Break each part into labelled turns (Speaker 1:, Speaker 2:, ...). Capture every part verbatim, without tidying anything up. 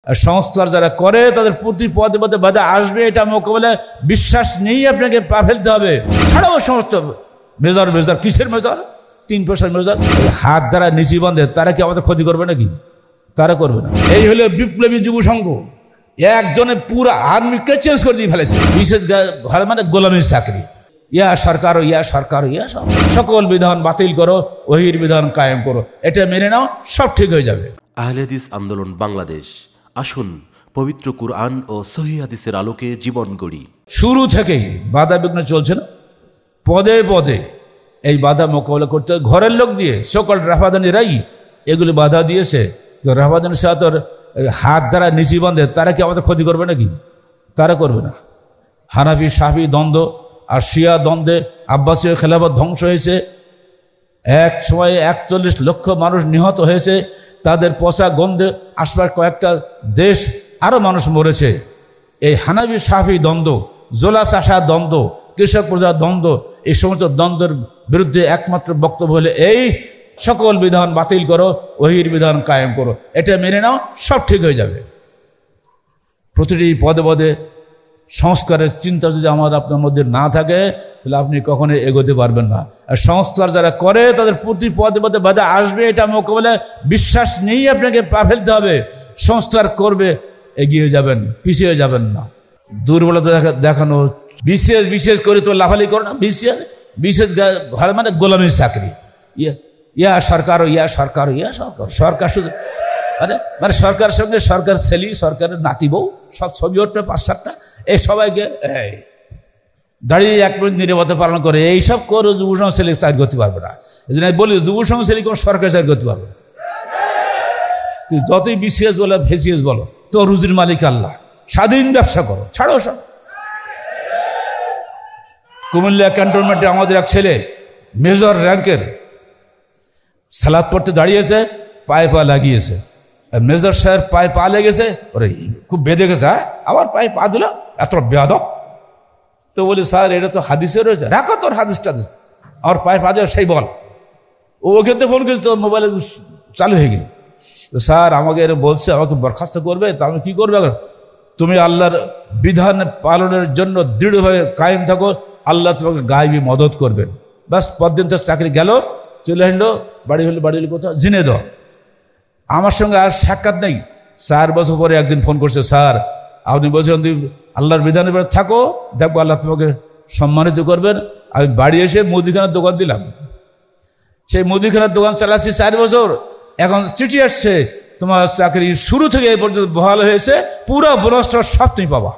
Speaker 1: আর সংস্কার যারা করে তাদের প্রতি পদে পদে বাধা আসবে, এটা মোকাবেলায় বিশ্বাস নেই, আপনাকে পা ফেলতে হবে। ছাড়াও সমস্ত মেজর মেজর কিসের মেজর, তিন পয়সার মেজর, হাত যারা নিচি বাঁধে তারা কি আমাদের ক্ষতি করবে নাকি? তারা করবে না। এই হলো বিপ্লবী যুব সংঘ, একজনে পুরো আর্মিকে চেঞ্জ করে দিয়ে ফেলেছে। বিশেষ ঘরে মানে গোলামীর চাকরি, ইয়া সরকার ইয়া সরকার ইয়া সকল বিধান বাতিল করো, ওহির বিধান কায়েম করো, এটা মেনে নাও, সব ঠিক হয়ে যাবে।
Speaker 2: আহলে হাদিস আন্দোলন বাংলাদেশ, আসুন পবিত্র কুরআন ও সহিহ হাদিসের আলোকে জীবন গড়ি। শুরু
Speaker 1: থেকেই বাধা বিঘ্ন চলছে না, পদে পদে এই বাধা মোকাবেলা করতে ঘরের লোক দিয়ে সকল রাফাদানিরাই এগুলি বাধা দিয়েছে। রাফাদানির সাথে হাত যারা নিচি বাঁধে তারা কি আমাদের ক্ষতি করবে নাকি? তারা করবে না। হানাফি শাফি দ্বন্দ্ব আর শিয়া দ্বন্দ্বে আব্বাসীয় খেলাফত ধ্বংস হয়েছে, এক সময়ে একচল্লিশ লক্ষ মানুষ নিহত হয়েছে, তাদের পচা গন্ধে আশপাশ কয়েকটা দেশ আরো মানুষ মরেছে। এই হানাফি শাফি দ্বন্দ্ব, জোলা চাষা দ্বন্দ্ব, কৃষক প্রজা দ্বন্দ্ব, এই সমস্ত দ্বন্দ্বের বিরুদ্ধে একমাত্র বক্তব্য হলে এই সকল বিধান বাতিল করো, ওহির বিধান কায়েম করো, এটা মেনে নাও, সব ঠিক হয়ে যাবে। প্রতিটি পদে পদে সংস্কারের চিন্তা যদি আমার আপনার মধ্যে না থাকে তাহলে আপনি কখনোই এগোতে পারবেন না। আর সংস্কার যারা করে তাদের প্রতি পদে পদে বাধা আসবে, এটা মোকাবেলায় বিশ্বাস নেই, আপনাকে পা ফেলতে হবে। সংস্কার করবে, এগিয়ে যাবেন, পিছিয়ে যাবেন না। দুর্বলতা দেখানো, বিশেষ বিশেষ করে তো লাফালি করো না, বিশেষ বিশেষ ঘরে মানে গোলামীর চাকরি, ইয়া ইয়া সরকার ইয়া সরকার ইয়া সরকার সরকার শুধু মানে মানে সরকারের সঙ্গে সরকার ছেলি, সরকারের নাতি বউ, সব ছবি উঠবে পাঁচ সাতটা, এই সবাইকে এই দাঁড়িয়ে এক মিনিট নিরাপত্তা পালন করে, এইসব করে যুব সংঘ ছেলে চাকরি করতে পারবে না। এই জন্য বলি যুব সংঘ ছেলে কোনো সরকারি চাকরি করতে পারবে না। তুই যতই বিসিএস বলো ফেসিএস বলো, তো রুজির মালিক আল্লাহ, স্বাধীন ব্যবসা করো, ছাড়ো সব। কুমিল্লা ক্যান্টনমেন্টে আমাদের এক ছেলে মেজর র্যাঙ্কের সালাদ পড়তে দাঁড়িয়েছে, পায়ে পা লাগিয়েছে, মেজর সাহেব পায়ে পা লেগেছে, ওরে খুব বেঁধে গেছে, হ্যাঁ আবার পায়ে পা দিল, এত বেয়াদব। তো বলি স্যার এটা তো হাদিসে রয়েছে, রাখো তোর হাদিসটা, আমার পায়ে পা দিল সেই বল। ও ওকে তো ফোন করেছে, তো মোবাইলে চালু হয়ে গিয়ে, স্যার আমাকে এর বলছে আমাকে বরখাস্ত করবে, তা আমি কি করবে? তুমি আল্লাহর বিধান পালনের জন্য দৃঢ়ভাবে কায়েম থাকো, আল্লাহ তোমাকে গায়েবী মদত করবেন। বাস পরদিন তো চাকরি গেল, চলে আসলো, বাড়ি হলো বাড়ি হলো কোথাও জিনে দাও। আমার সঙ্গে আর সাক্ষাৎ নেই। চার বছর পরে একদিন ফোন করছে, স্যার আপনি বলছেন তুমি আল্লাহর বিধানের উপরে থাকো, দেখবো আল্লাহ তোমাকে সম্মানিত করবেন। আমি বাড়ি এসে মুদিখানার দোকান দিলাম, সেই মুদিখানার দোকান চালাচ্ছি চার বছর। এখন চিঠি আসছে, তোমার চাকরি শুরু থেকে এই পর্যন্ত বহাল হয়েছে, পুরো বোনাসটা সব তুমি পাবা।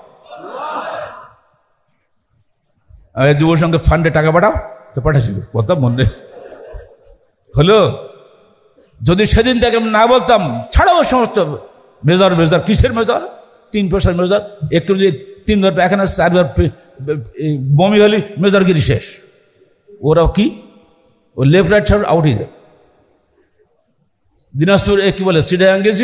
Speaker 1: যুব সংঘ ফান্ডে টাকা পাঠাও, তো পাঠাচ্ছিল, বলতাম মনে হলো। যদি সেদিন থেকে না বলতাম, ছাড়াও সমস্ত মেজর মেজর কিসের মেজর, তিন পয়সার মেজর, একটু যদি তিনবার এখানে চারবার বমি হলি মেজরগিরি শেষ। ওরাও কি ও লেফট রাইট সাইড আউট হয়ে যায়। দিনাজপুর কি বলে সিটাগাং গেছি,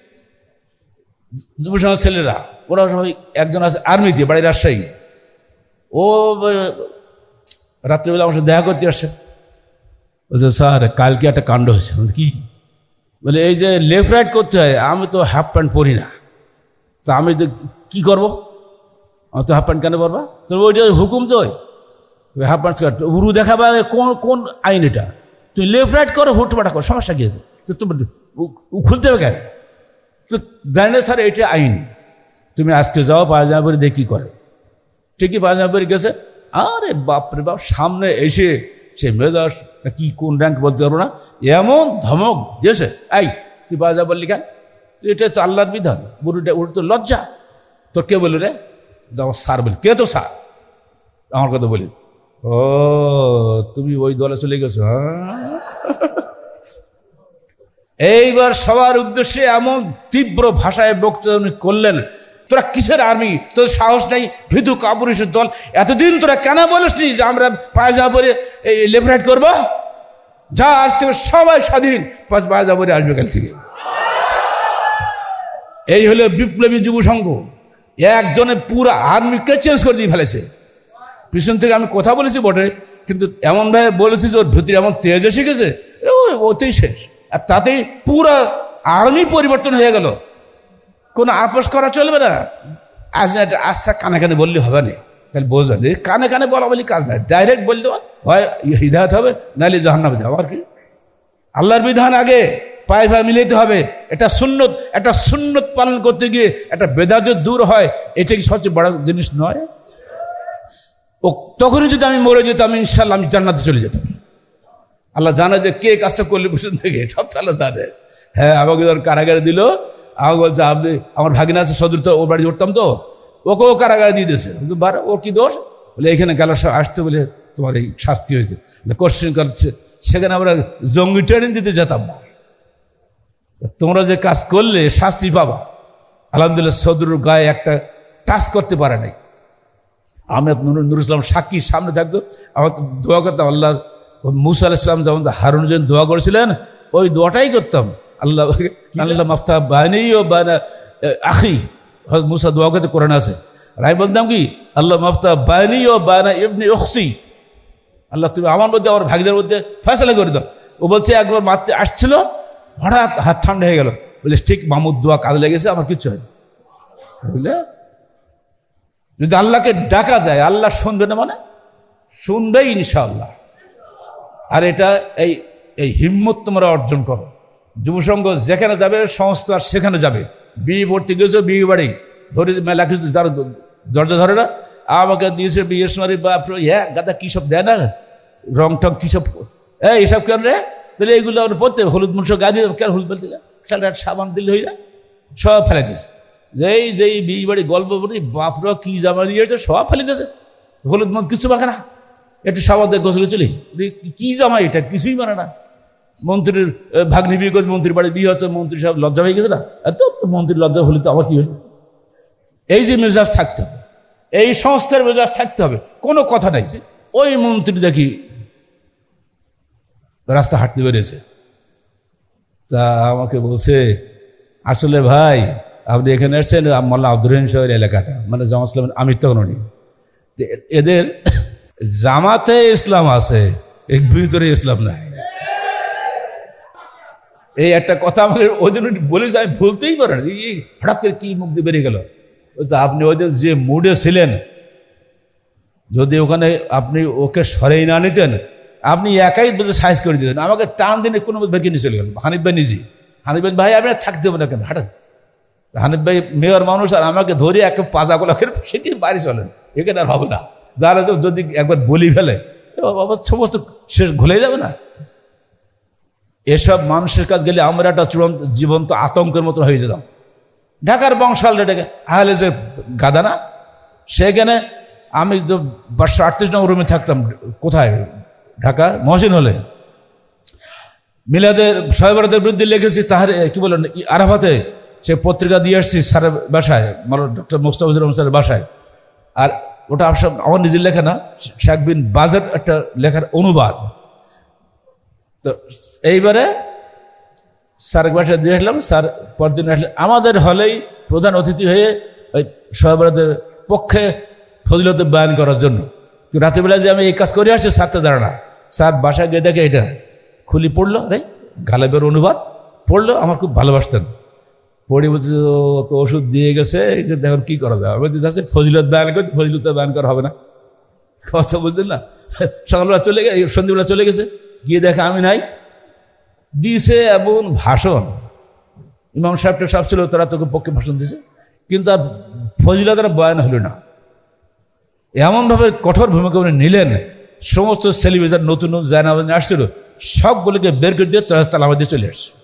Speaker 1: যুব সংঘের ছেলেরা, ওরা সবাই একজন আছে আর্মিতে, বাড়ির রাজশাহী, ও রাত্রিবেলা আমার সাথে দেখা করতে আসছে। বলছে স্যার কালকে একটা কাণ্ড হয়েছে। কি বলে? এই যে লেফট রাইট করতে হয়, আমি তো হাফ প্যান্ট পরি না, তা আমি কি করবো? আমার তো হাফ প্যান্ট কেন পরবা? তো ওই যে হুকুম তো হাফ প্যান্ট উরু দেখাবা, কোন কোন আইন এটা? তুমি লেফট রাইট করো, হুটপাটা করো, সমস্যা কি আছে? তো তুমি খুলতে হবে কেন? তো জানি না স্যার এটা আইন। তুমি আজকে যাও পায়জামা পরে দেখি করে, ঠিকই পায়জামা পরে গেছে। আরে বাপরে বাপ, সামনে এসে সে মেজর কি কোন র্যাঙ্ক বলতে পারবো না, এমন ধমক দিয়েছে, এই তুই পায়জামা বললি কেন? তুই এটা হচ্ছে আল্লাহর বিধান, বুড়িটা উড়ে তো লজ্জা তোর। কে বলি রে? আমার স্যার বলি। কে তো স্যার? আমার কথা বলি। ও তুমি ওই দলে চলে গেছো। হ্যাঁ, এইবার সবার উদ্দেশ্যে এমন তীব্র ভাষায় বক্তব্য করলেন, তোরা কিসের আর্মি? তোর সাহস নেই, ভীতু কাপুরুষের দল, এতদিন তোরা কেন বলিসনি যে আমরা পায়জামা পরে এই লেফট রাইট করবো? যা, আজ থেকে সবাই স্বাধীন, পায়জামা পরে আসবে কাল থেকে। এই হলো বিপ্লবী যুব সংঘ, একজনে পুরো আর্মিকে চেঞ্জ করে দিয়ে ফেলেছে। পিছন থেকে আমি কথা বলেছি বটে, কিন্তু এমন ভাবে বলেছি যে ওর ভিতরে এমন তেজ এসে গেছে, ওতেই শেষ। আর তাতেই পুরো আর্মি পরিবর্তন হয়ে গেল। কোনো আপোষ করা চলবে না। আজ না আচ্ছা কানে কানে বললে হবে না, তাহলে বুঝবেন কানে কানে বলা বলি কাজ নাই, ডাইরেক্ট বলতে হয় হিদায়ত হবে, নাহলে জাহান্নামে যাবে। আর কি আল্লাহর বিধান আগে পায়ে পায়ে মিলাইতে হবে। এটা সুন্নত, একটা সুন্নত পালন করতে গিয়ে একটা বেদাত দূর হয়, এটা কি সবচেয়ে বড় জিনিস নয়? ও তখনই যদি আমি মরে যেতাম ইনশাল্লাহ আমি জান্নাতে চলে যেতাম। আল্লাহ জানে যে কে কাজটা করলে বসুন থেকে, সব তো আল্লাহ জানে। হ্যাঁ, আমাকে ধর কারাগারে দিল, আমাকে বলছে আপনি আমার ভাগিনা আছে সদর, তো ওর বাড়ি উঠতাম, তো ওকেও কারাগারে দিয়ে দিয়েছে। ও কি দোষ? বলে এখানে গেল আসতে বলে তোমার এই শাস্তি হয়েছে, কোশ্চেন করছে। সেখানে আমরা জঙ্গি ট্রেনিং দিতে যেতাম না। তোমরা যে কাজ করলে শাস্তি পাবা। আলহামদুলিল্লাহ সদরুর গায়ে একটা টাচ করতে পারে নাই। আমি নুরুল ইসলাম সাক্ষী সামনে থাকতো, আমার তো দোয়া করতাম। আল্লাহ মুসা আলাইহিস সালাম যেমন হারুন যেন দোয়া করেছিলেন, ওই দোয়াটাই করতাম। আল্লাহ আল্লাহ মাফতা বানি ও বানা আখি, হযরত মুসা দোয়া করতে কোরআন আছে। আর আমি বলতাম কি আল্লাহ মাফতা বানি ও বানা ইবনি উখতি, আল্লাহ তুমি আমার মধ্যে আমার ভাগিদের মধ্যে ফয়সালা করে দাও। ও বলছে একবার মারতে আসছিল, হঠাৎ হাত ঠান্ডা হয়ে গেল, বলে ঠিক মামুদ দোয়া কাজে লেগেছে, আমার কিচ্ছু হয়নি। বুঝলে, যদি আল্লাহকে ডাকা যায় আল্লাহ শুনবে না, মানে শুনবেই ইনশাআল্লাহ। আর এটা এই এই হিম্মত তোমরা অর্জন করো। যুবসংঘ যেখানে যাবে সমস্ত আর সেখানে যাবে। বিয়ে পড়তে গেছো, বিয়ে বাড়ি ধরে মেলা কিছু যারা দরজা ধরে না, আমাকে দিয়েছে বিয়ের সময়, বাপ হ্যাঁ গাদা কী সব দেয় না, রং টং কী সব, হ্যাঁ এইসব কেন রে? তাহলে এইগুলো আমরা পড়তে হলুদ মুন্স গা দিয়ে কেন হলুদ বলতে সারা সাবান দিলে হয়ে যায়, সব ফেলে দিয়েছে। যেই যেই বিয়ে বাড়ি গল্প বলি বাপরা কি জামা নিয়েছে সব ফেলে দিয়েছে, হলুদ মন কিছু মাখে না, একটু সাবান দিয়ে গোসলে চলি, কি জামা এটা কিছুই মানে না। মন্ত্রীর ভাগ্নি বিয়ে করছে, মন্ত্রীর বাড়ি বিয়ে হচ্ছে, মন্ত্রী সব লজ্জা হয়ে গেছে না, এত তো মন্ত্রীর লজ্জা হলে তো আবার কি হলো? এই যে মেজাজ থাকতে হবে, এই সংস্থার মেজাজ থাকতে হবে, কোনো কথা নাই। ওই মন্ত্রী দেখি রাস্তা হাঁটতে বেরিয়েছে, তা আমাকে বলছে আসলে ভাই আপনি এখানে এসছেন মোল্লা আব্দুর রহিম সাহেবের এলাকাটা, মানে জামাত ইসলামের আমির তখন উনি, এদের জামাতে ইসলাম আছে, এর ভিতরে ইসলাম নাই। এই একটা কথা আমাকে ওই দিন বলেছে, আমি ভুলতেই পারেন, হঠাৎ করে কি মুখ দিয়ে বেরিয়ে গেল। আপনি ওই যে মুডে ছিলেন, যদি ওখানে আপনি ওকে সরেই না নিতেন, আপনি একাই বলতে সাইজ করে দিতেন, আমাকে টান দিনে কোনো ভেঙে নিয়ে চলে গেল। হানিফ ভাই নিজে, হানিফ ভাই ভাই আপনি থাকতে দেবো না কেন, হাঁটেন। হানিফ ভাই মেয়র মানুষ, আর আমাকে ধরে একে পাজা গোলা খেলে সেটি বাড়ি চলেন, এখানে আর হবে না। যারা যদি একবার বলি ফেলে সমস্ত শেষ ঘুলে যাবে না। এসব মানুষের কাজ গেলে আমরা একটা চূড়ান্ত জীবন্ত আতঙ্কের মতো হয়ে যেতাম। ঢাকার বংশাল ডেকে আহলে যে গাদা না, সেখানে আমি তো পাঁচশো আটত্রিশ নম্বর রুমে থাকতাম। কোথায়? ঢাকা মহসিন হলে। মিলাদের শবে বিরুদ্ধে লিখেছি, তাহার কি বলেন আরাফাতে, সে পত্রিকা দিয়ে আসছি স্যারের বাসায়, ডক্টর মোস্তাফিজুর রহমান স্যারের বাসায়। আর ওটা আমার নিজের লেখা না, শেখ বিন বাজের একটা লেখার অনুবাদ। তো এইবারে স্যারের বাসায় দিয়ে আসলাম, স্যার পরদিন আসলে আমাদের হলেই প্রধান অতিথি হয়ে ওই শবে পক্ষে ফজিলতে বয়ান করার জন্য। তো রাতেরবেলা যে আমি এই কাজ করে আসছি স্যার তো জানে না। স্যার বাসায় গিয়ে দেখে এটা খুলি পড়লো, রে গালেবের অনুবাদ পড়লো, আমার খুব ভালোবাসতেন। পড়ি বলছে তো ওষুধ দিয়ে গেছে, এখন কি করা যাবে? বলছি যাচ্ছে ফজিলত বয়ান করতে, ফজিলত বয়ান করা হবে না, কথা বুঝলেন না। সকালবেলা চলে গেছে, সন্ধ্যেবেলা চলে গেছে, গিয়ে দেখে আমি নাই। দিয়েছে এমন ভাষণ, ইমাম সাহেবটা সব ছিল, তারা তোকে পক্ষে ভাষণ দিয়েছে, কিন্তু আর ফজিলতের বয়ান হলো না। এমনভাবে কঠোর ভূমিকা উনি নিলেন, সমস্ত সেলিব্রেশন নতুন নতুন জায়নাবাজ আসছিল সবগুলোকে বের করে দিয়ে তালাবাদ দিয়ে চলে আসছে।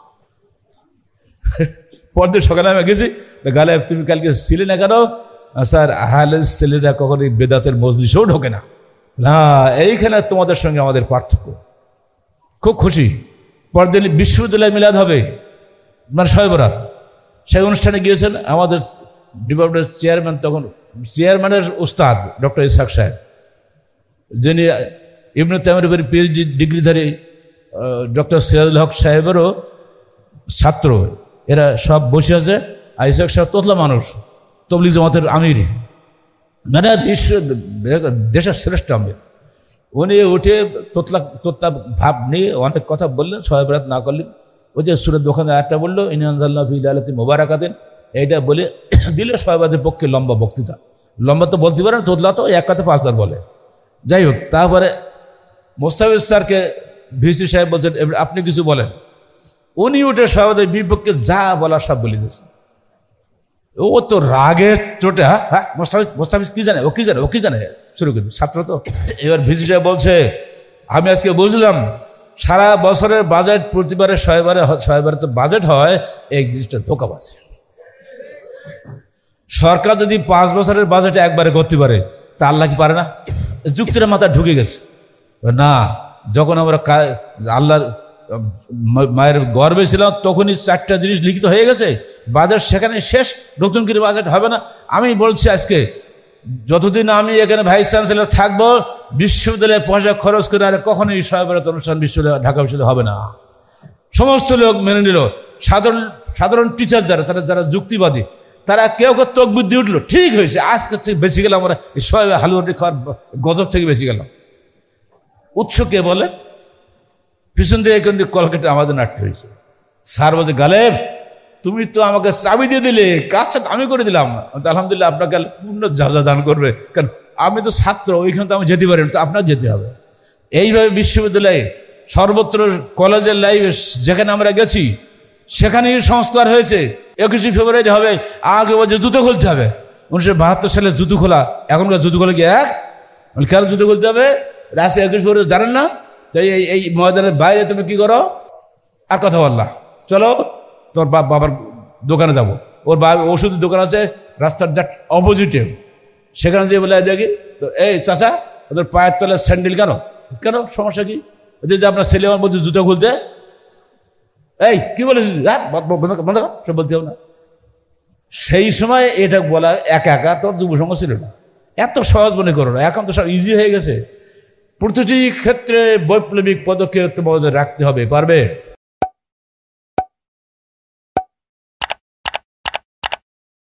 Speaker 1: পরদিন সকালে আমি গেছি, গালে তুমি কালকে ছিলে না কেন? স্যার আহলে ছেলেরা কখনই বেদাতের মজলিসেও ঢোকে না। না, এইখানে তোমাদের সঙ্গে আমাদের পার্থক্য। খুব খুশি। পরদিন বিশ্ববিদ্যালয় মিলাদ হবে, মানে শবে বরাত, সেই অনুষ্ঠানে গিয়েছেন আমাদের ডিপার্টমেন্টের চেয়ারম্যান, তখন চেয়ারম্যানের উস্তাদ ডক্টর ইসহাক সাহেব, যিনি ইবনে তাইমিয়ার উপরে পিএইচডি ডিগ্রিধারী ডক্টর সিরাজুল হক সাহেবেরও ছাত্র। এরা সব বসে আছে। আর ইসহাক সাহেব তোতলা মানুষ, তবলিগ জামাতের আমির, মানে বিশ্ব দেশের শ্রেষ্ঠ আমির। উনি উঠে তোতলা তোতলা ভাব নিয়ে অনেক কথা বললেন, শবে বরাত না করলেন। ওই যে সূরা দোকানে একটা বললো, ইন্না আনজালনাহু ফি লাইলাতিন মুবারাকাতিন এইটা বলে দিলে সহবাদের পক্ষে লম্বা বক্তৃতা, লম্বা তো বলতে পারে না, তোতলা তো এক কথা পাঁচবার বলে। যাই হোক, তারপরে মোস্তাফিজ স্যারকে ভিসি সাহেব বলছেন আপনি কিছু বলেন। উনি উঠে সহবাদের বিপক্ষে যা বলার সব বলে দিয়েছেন। ও তো রাগের চোটে, হ্যাঁ হ্যাঁ মোস্তাফিজ মোস্তাফিজ কি জানে, ও কি জানে, ও কি জানে শুরু করে ছাত্র তো। এবার ভিসি সাহেব বলছে আমি আজকে বুঝলাম সারা বছরের বাজেট প্রতিবারে ছয়বারে ছয়বারে তো বাজেট হয়, এই জিনিসটা ধোঁকাবাজ। সরকার যদি পাঁচ বছরের বাজেট একবারে করতে পারে তা আল্লাহ কি পারে না? যুক্তির মাথা ঢুকে গেছে না। যখন আমরা আল্লাহর মায়ের গর্বে ছিলাম তখনই চারটা জিনিস লিখিত হয়ে গেছে, বাজেট সেখানে শেষ, নতুন করে বাজেট হবে না। আমি বলছি আজকে যতদিন আমি এখানে ভাইস চ্যান্সেলর থাকবো বিশ্ববিদ্যালয়ে পয়সা খরচ করে আর কখনোই সহবারত অনুষ্ঠান বিশ্ববিদ্যালয় ঢাকা বিশ্ববিদ্যালয় হবে না। সমস্ত লোক মেনে নিল। সাধারণ সাধারণ টিচার যারা তারা যারা যুক্তিবাদী তারা কেউ কেউ তোক বুদ্ধি উঠলো, ঠিক হয়েছে আজকের থেকে বেশি গেলাম আমরা সবাই হালুয়াটি খাওয়ার গজব থেকে বেশি গেলাম। উৎস কে বলে? পিছন থেকে কিন্তু কলকাতা আমাদের নাটতে হয়েছে। স্যার বলছে গালেব তুমি তো আমাকে চাবি দিয়ে দিলে, কাজটা আমি করে দিলাম। আলহামদুলিল্লাহ আপনাকে পূর্ণ যাজা দান করবে, কারণ আমি তো ছাত্র, ওইখানে তো আমি যেতে পারি না, তো আপনার যেতে হবে। এইভাবে বিশ্ববিদ্যালয়ে সর্বত্র কলেজের লাইফে যেখানে আমরা গেছি সেখানেই সংস্কার হয়েছে। একুশে ফেব্রুয়ারি হবে, আগে বলছে জুতো খুলতে হবে। উনিশশো বাহাত্তর সালে জুতো খোলা, এখনকার জুতো খোলা কি এক? কেন জুতো খুলতে হবে? রাশি একুশ ফেব্রুয়ারি জানেন না? তাই এই এই ময়দানের বাইরে তুমি কি করো? আর কথা বললা, চলো তোর বাপ বাবার দোকানে যাবো। ওর বাবা ওষুধের দোকান আছে রাস্তার জাস্ট অপোজিটে, সেখানে যেয়ে বলে দেখি তো এই চাচা ওদের পায়ের তলার স্যান্ডেল কেন? কেন সমস্যা কি? যে আপনার ছেলে আমার বলছে জুতো খুলতে, এই কি বলেছিস বন্ধ সব বলতে হবে না। সেই সময় এটা বলা একা একা তোর যুবসংঘ ছিল না, এত সহজ মনে করো না। এখন তো সব ইজি হয়ে গেছে। প্রতিটি ক্ষেত্রে বৈপ্লবিক পদক্ষেপ তোমাদের রাখতে হবে, পারবে?